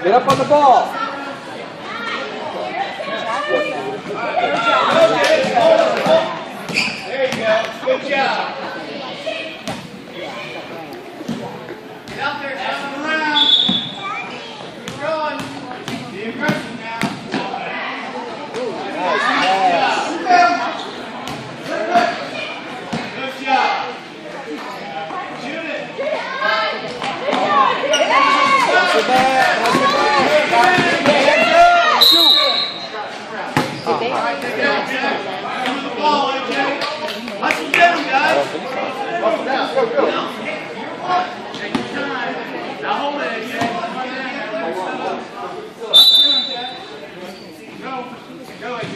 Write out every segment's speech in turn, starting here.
Get up on the ball. There you go. Good job. Get out there, pass them around. Keep going. Be aggressive now. Nice job. Good job. Shoot it. That's the bad. Shoot. All right, take it out, Jack. Move the ball, okay? Hustle down, guys. Hustle down. Go, go. Take your time. Now hold it, Jack. Go. Go, AJ.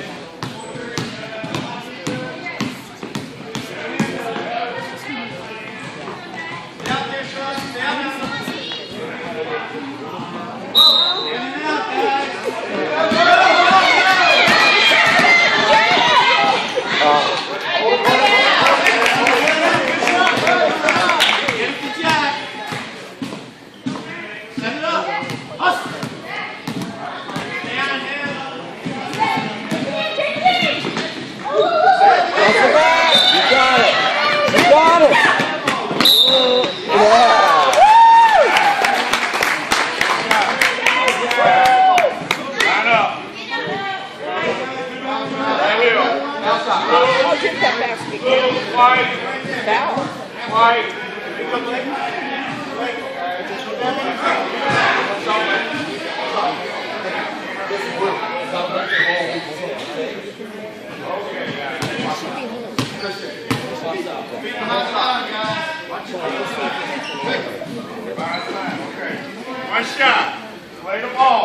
Stay out there, son. Stay out there. In and out, guys. One shot. Play the ball.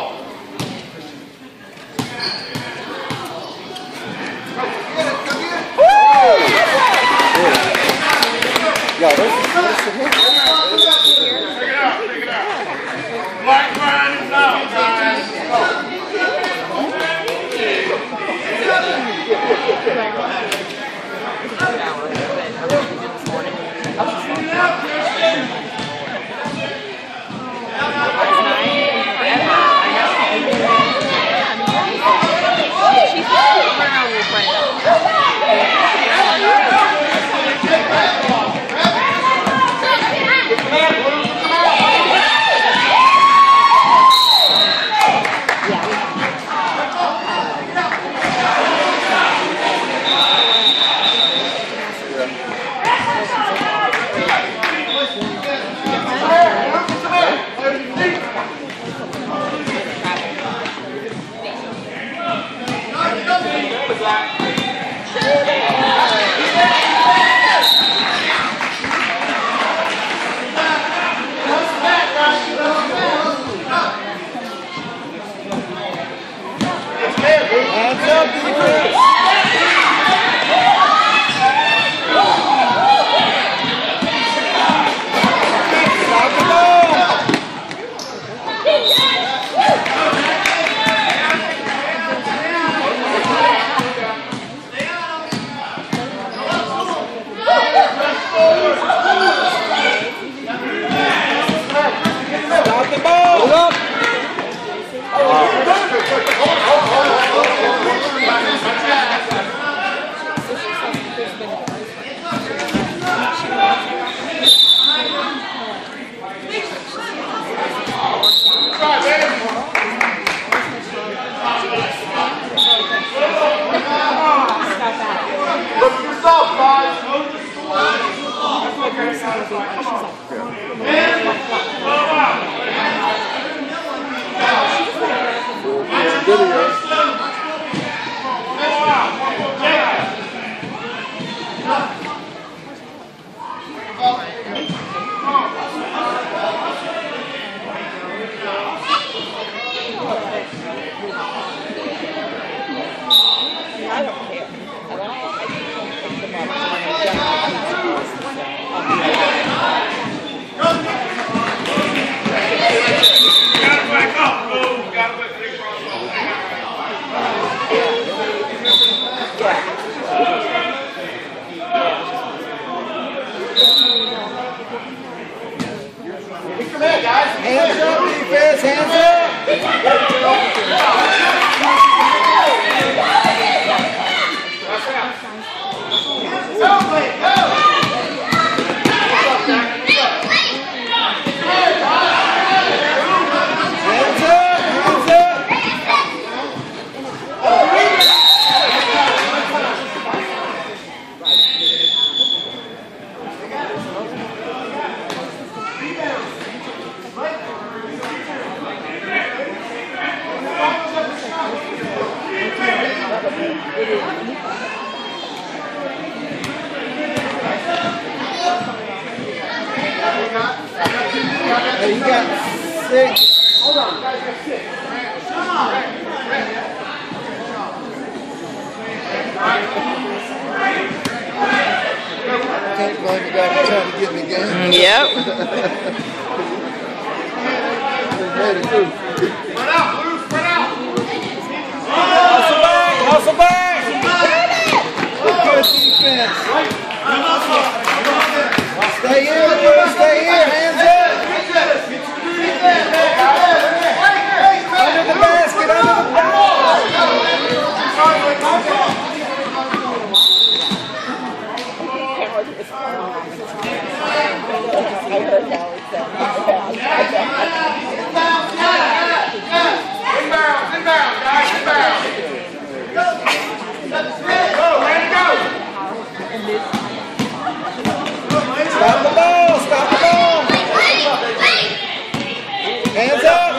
Yo, Take it out. Black line is out, guys. Hands up, defense, hands up. Hey, you got 6. Hold on, guys, got 6. Come on. Can't blame the guy for trying to get in the game. Yep. Spread out, Blue, spread out. Hustle back, hustle back. Good defense. Stay in, Blue, stay in. Hands up. Under the basket, under the basket. Inbound, guys, inbound. Go, ready to go. Stop the ball, stop the ball. Hands up.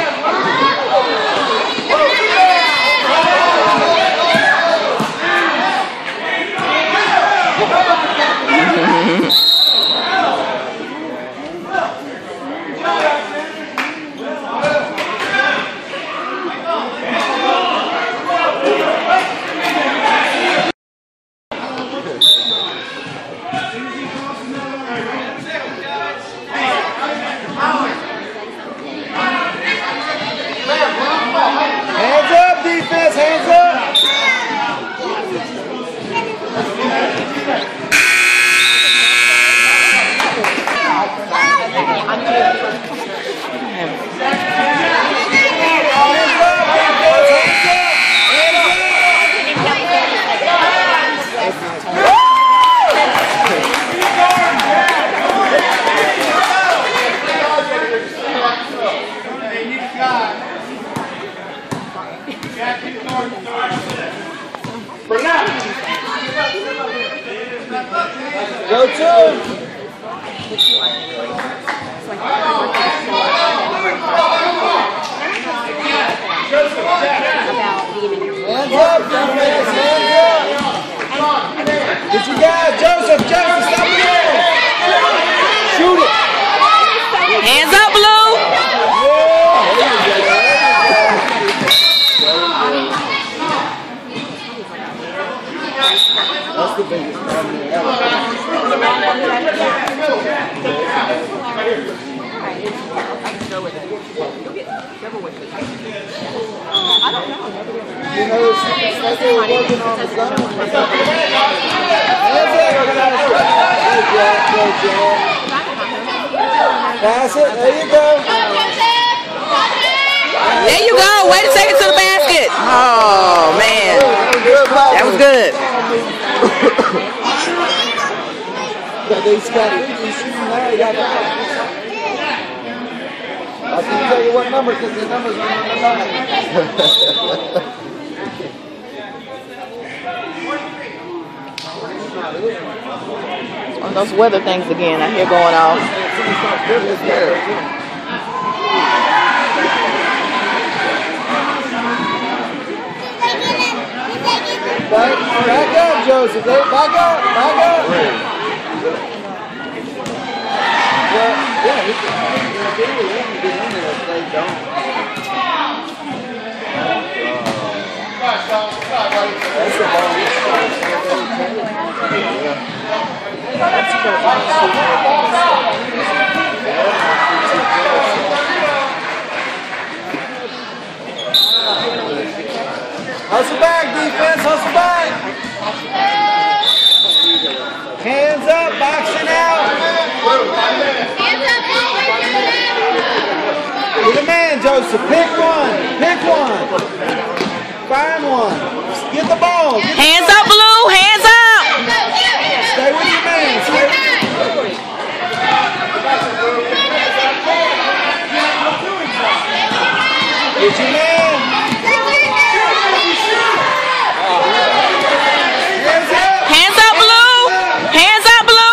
Hands up, defense, hands up. Go to. Hands up, defense, hands up. Get you guys, Joseph, stop it there. Shoot it. Hands up, Blue. That's the biggest problem. You know, it's like they were working on the zone. Pass it. There you go. There you go. Way to take it to the basket. Oh, man. That was good. I can tell you what number because the numbers are on the line. One of those weather things again I hear going on. Back up, Joseph. Back up. Yeah, he can get in there if they don't. That's the ball. Hustle back, defense, hustle back. Hands up, boxing out. Hands up, You're the man, Joseph. Pick one. Pick one. Find one. Get the ball. Hands up, Blue. Hands up. Stay with your man. Stay with your man. Get your man. Hands up, Blue. Hands up, Blue.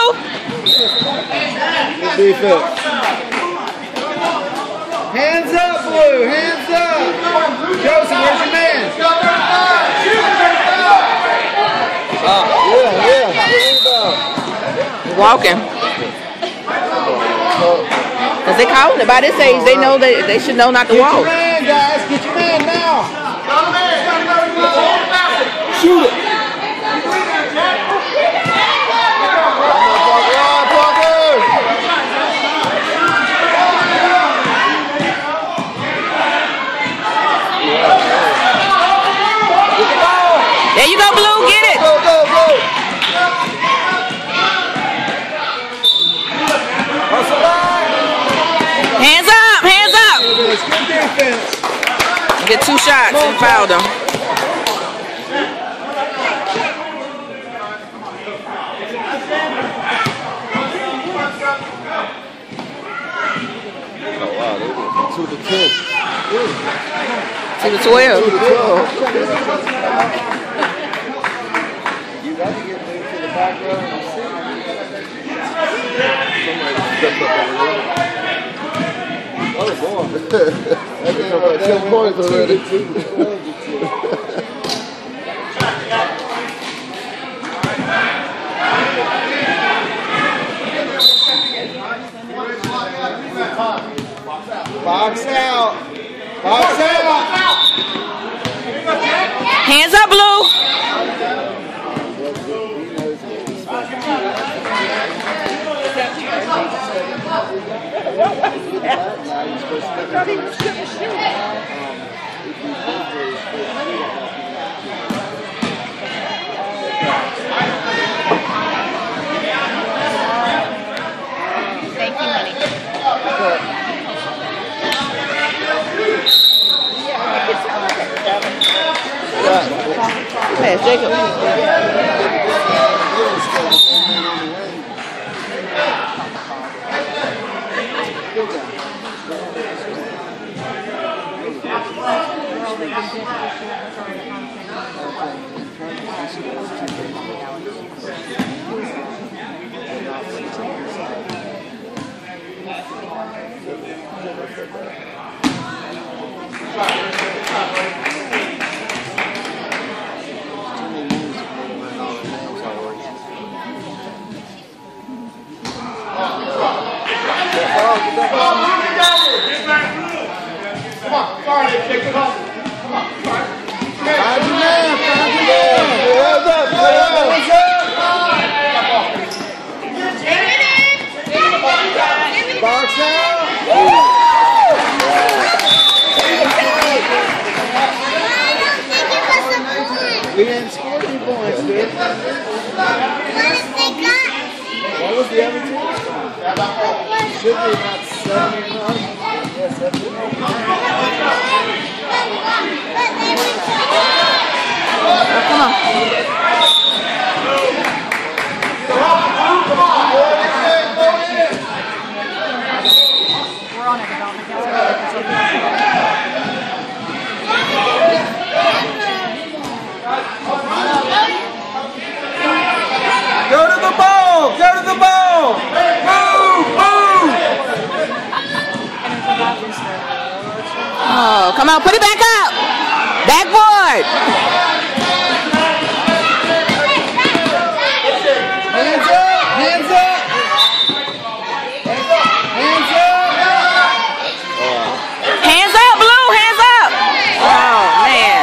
Good defense. Hands up, Blue. Hands up. Joseph, where's your man? He's walking. Because they calling it by this age, they know that they should know not to walk. Get your man, guys. Get your man now. Shoot it. There you go, Blue. Get it. Go, go, go. Hands up. Hands up. It's good defense. Get 2 shots and fouled him. Oh, wow. 2 to 10. 2 to 12. 2 to 12. You got to get moved to the back row and see. Oh, boy. That's 10 points already. Box out. Box out. Hands up, Blue. Thank you, honey. Pass, Jacob. We didn't score any points, dude. What was the other team? Should be about 7 or 9. Yeah, 7 or 9. Come on. Go to the ball! Go to the ball! Move! Move! Oh, come on. Put it back up. Backboard. Hands up! Hands up! Hands up! Hands up, Blue. Hands up. Oh, man.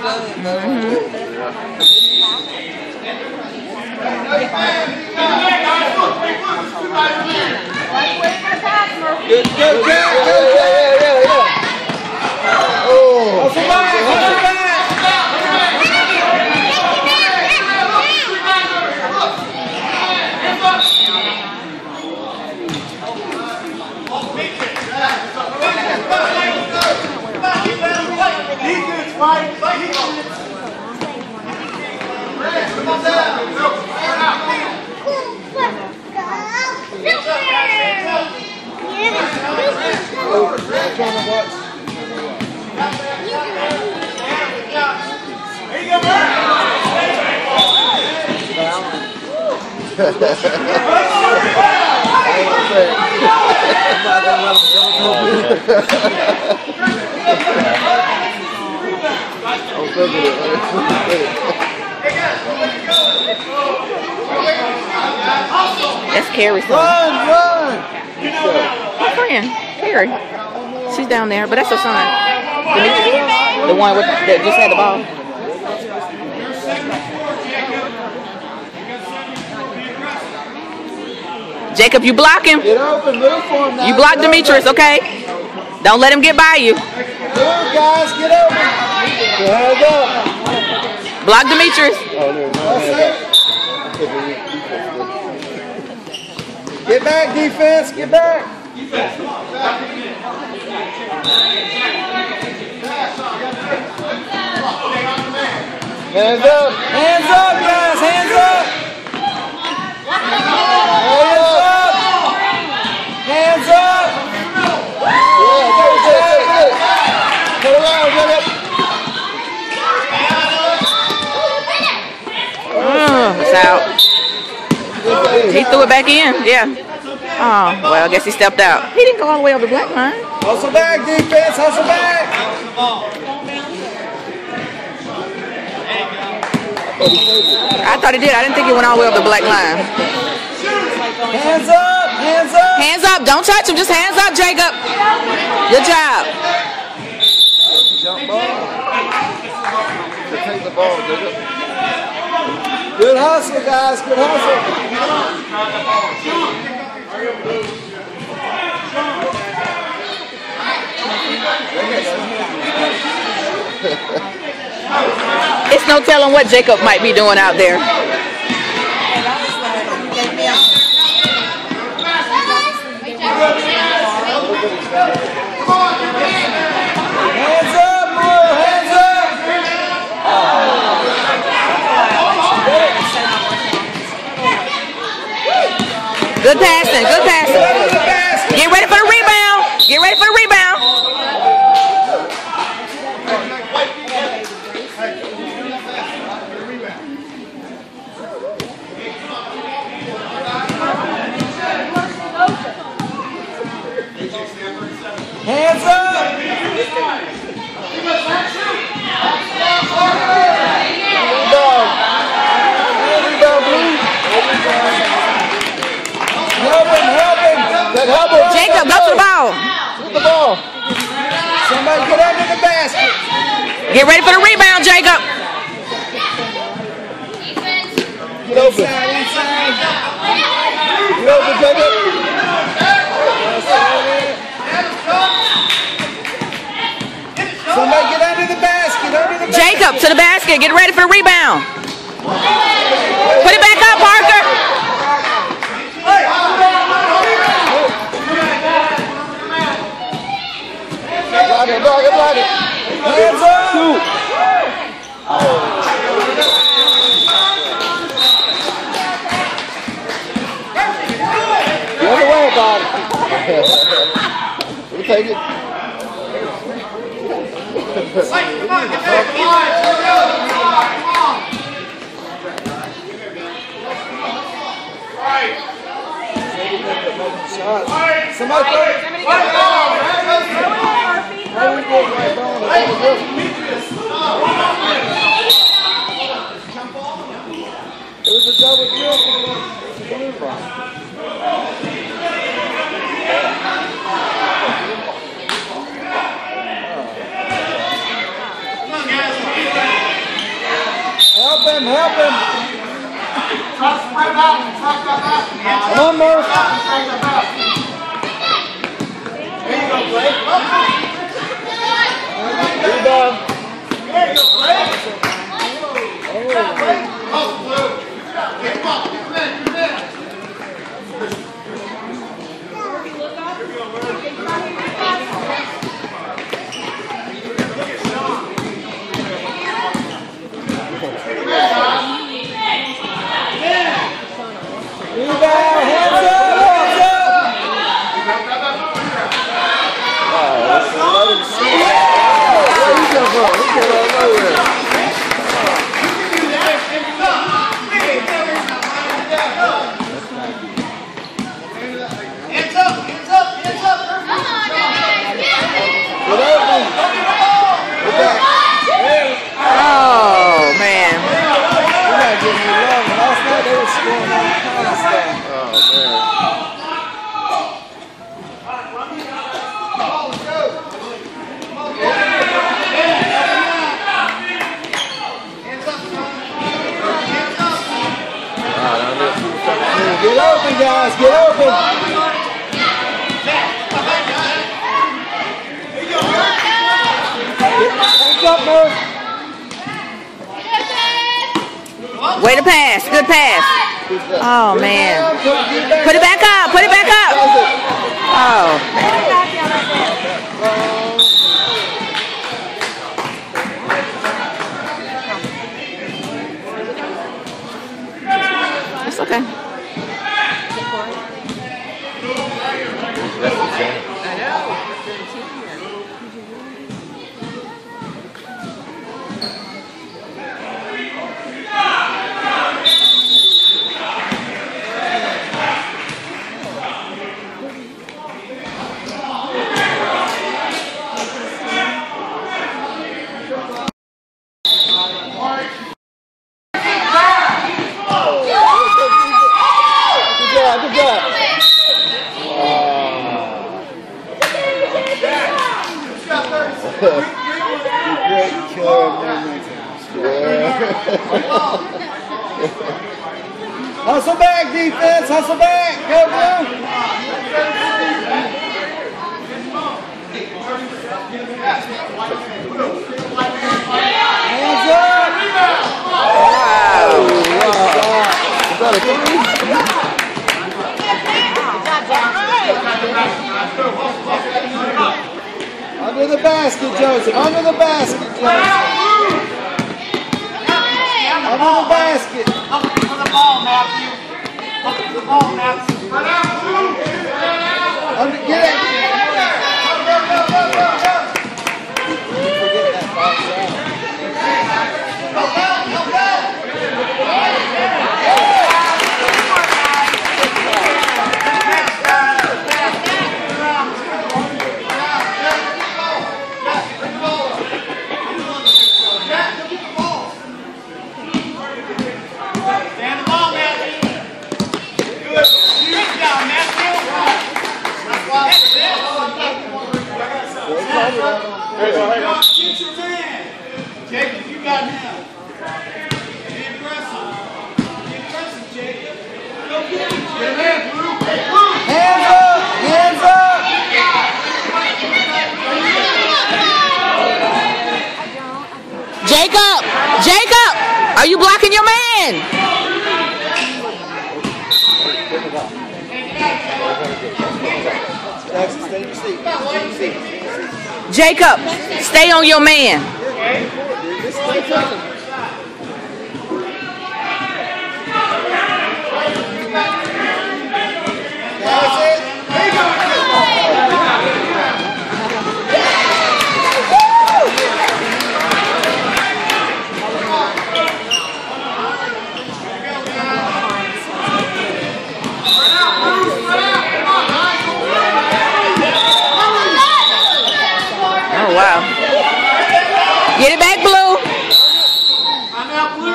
Good, go, Jack, go, Jack. Oh, hustle back, hustle back. Defense, Mike. Come on down. That's Carrie's son. Run! My friend, Carrie. She's down there, but that's her son. The one with, that just had the ball. Jacob, you block him. Get open, move for him now. You block Demetrius, okay? Don't let him get by you. Move, guys, get open. Hands up. Block Demetrius. Get back, defense. Get back. Hands up. Hands up, guys. Hands up. Hands up. Put it around, Jacob. It's out. He threw it back in. Yeah. Oh, well, I guess he stepped out. He didn't go all the way over the black line. Hustle back, defense. Hustle back. I thought he did. I didn't think he went all the way over the black line. Hands up. Hands up. Hands up. Don't touch him. Just hands up, Jacob. Good job. Jump ball. Take the ball, Jacob. Good hustle, guys. Good hustle. It's no telling what Jacob might be doing out there. Hands up, Moore. Hands up. Good passing. Good passing. Get ready for the rebound. Get ready for the rebound. Hands up. Help him. Jacob, go to the ball. Get the ball. Somebody get under the basket. Get ready for the rebound, Jacob. Get open. Inside. Get open, Jacob. Somebody get under the basket. Under the basket. Jacob, to the basket. Get ready for the rebound. Put it back up, Parker. Block it. Hands up. Shoot. The other way about it. We'll take it. Come on, get back. Come on. Somebody throw it. It was a double kill. Come on, guys. Come on, Murph. There you go, Blake. Rebound. There you go, Blake. Good job, Blake. Get him up. Get him in. Rebound. Hands up. Oh, man. We're not getting any love. Last night they were scoring all kinds of stuff. Get open, guys. Get open. Hands up, Murph. Way to pass. Good pass. Oh, man. Put it back up. Put it back up. Oh. It's okay. Good job. Great killer momentum. Hustle back, defense. Hustle back. Go, Blue. Hands up. Is that a three? Under the basket, Joseph. Under the basket, Joseph. Under the basket. Look for the ball, Matthew. Look for the ball, Matthew. Get it. Forget that box out. Jacob, you got him. Be aggressive. Be aggressive, Jacob. Go get him, Jacob. Hands up! Hands up! Jacob! Jacob! Are you blocking your man? Jacob, stay on your man. Oh, wow. Get it back, Blue. I'm out, Blue.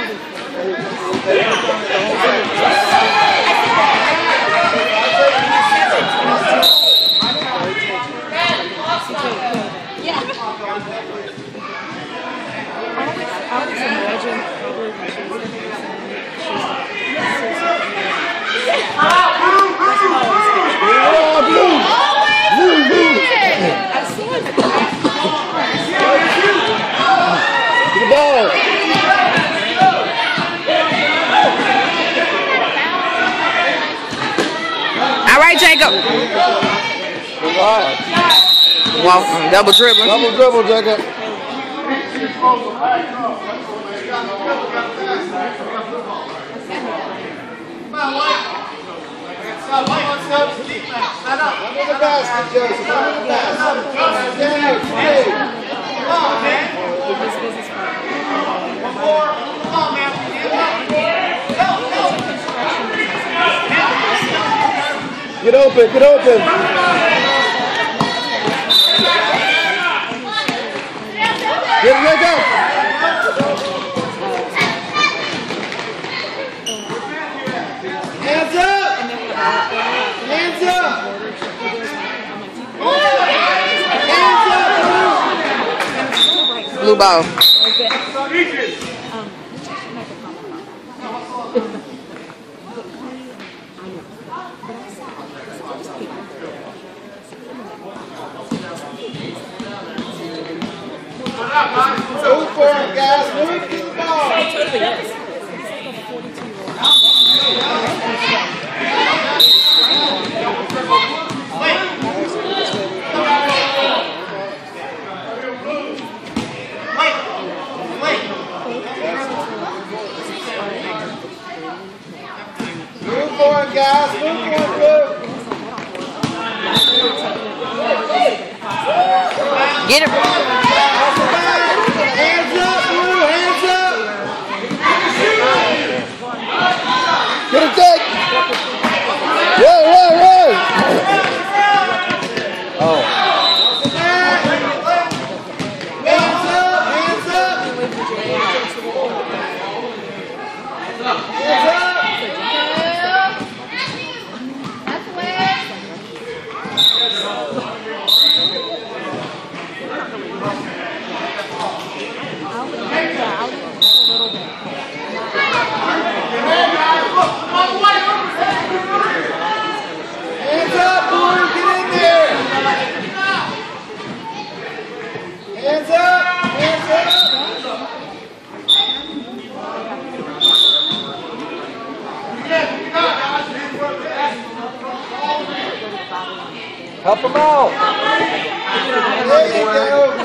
All right, Jacob. Walk, double dribble. Double dribble, Jacob. Under the basket, Joseph. Under the basket. Come on, man. One more. Come on, man. Get open, get open. Get it, let go. Hands up. Hands up. Hands up. Blue ball. Move for it, guys. Move to the ball. Move for it, guys. Move for it, Blue. Get it. Hands up, Blue. Hands up. Get it, Dick. Run, run, run. Oh. Hands up, hands up. Hands up. Hands up, Blue. Get in there. Hands up. Hands up. Help them out. There you go.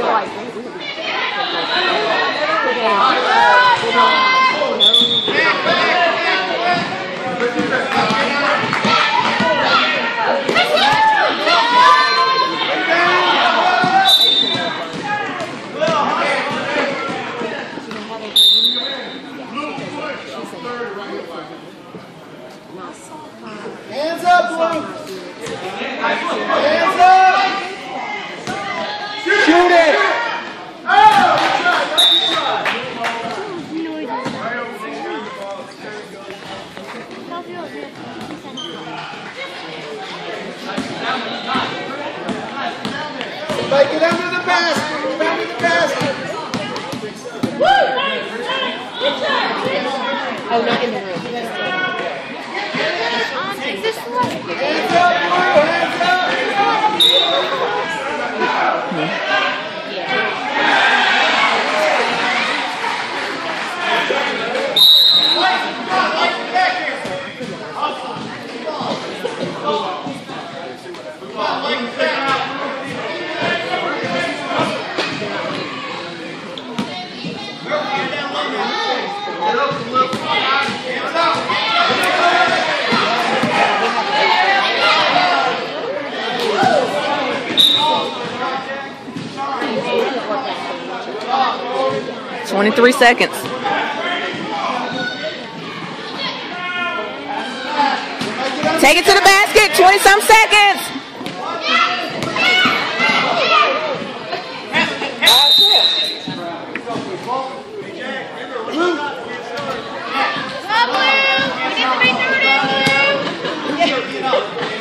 23 seconds. Take it to the basket. 20-some seconds.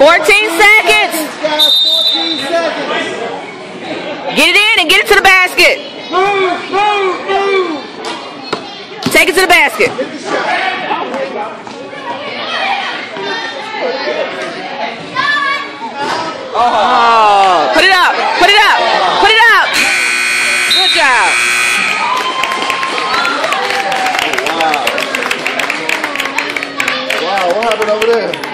14 seconds. Guys, 14 seconds. Get it in and get it to the basket. Move, move, move. Take it to the basket. Hit the shot. Oh, put it up. Put it up. Put it up. Good job. Wow. Wow, what happened over there?